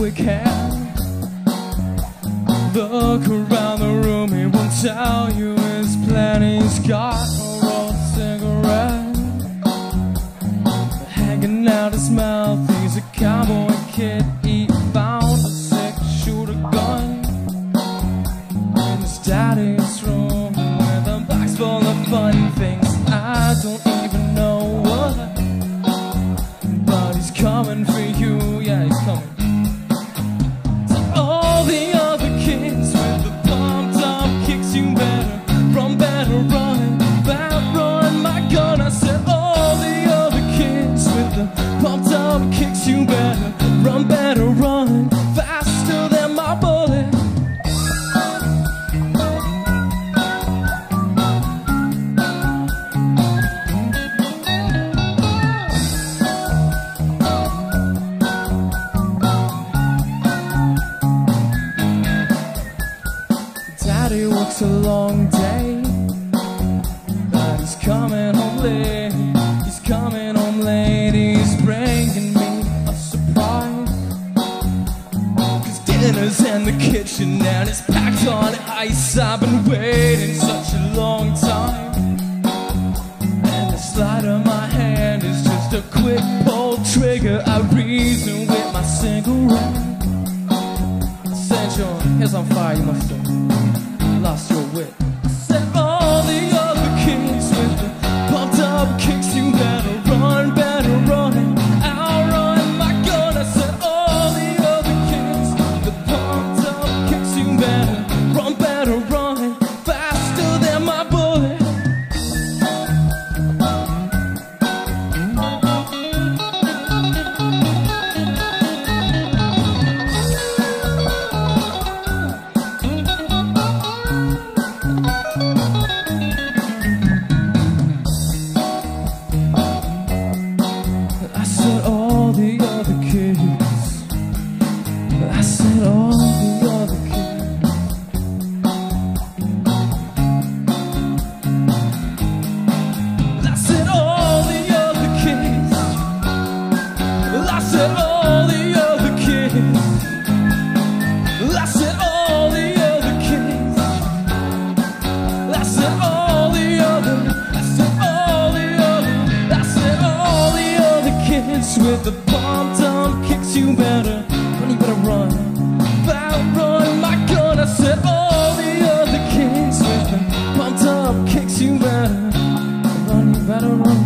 quick hand. Look around the room, he won't tell you his plan. He's got a rolled cigarette hanging out his mouth. He's a cowboy kid. He found a 6-shooter gun in his daddy's room with a box full of fun things. I don't even know what, but he's coming for you. Yeah, he's coming. To all the other kids with the pumped up kicks, you better run, better run, my gun. I said all the other kids with the pumped up kicks, you better run, faster than my bullet. Daddy works a long day, but he's coming home late. He's coming home late. He's bringing me a surprise, 'cause dinner's in the kitchen and it's packed on ice. I've been waiting such a long time, and the sleight of my hand is just a quick pull trigger. I reason with my cigarette. Essential, here's on fire, you must have lost your wit. I said all the other kids with the pumped up kicks, you better run, I'll run, my gun. I said all the other kids with the pumped up kicks, you better run, faster than my bullet. I said all the other kids. I said all the other kids. I said all the other kids. I said all the other kids. I said all the other kids. I said all the other. I said all the other. I said all the other kids with the pumped up kicks, you better run, my gun. I said all the other kids with the pumped up kicks, you better run.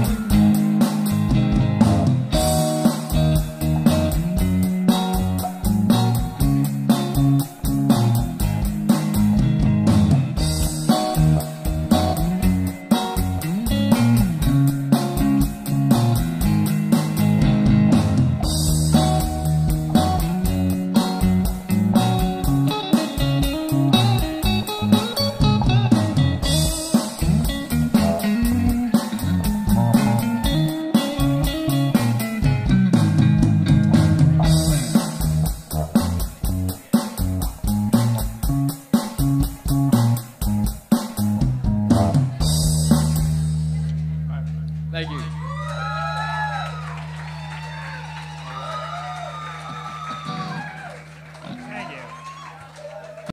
Thank you.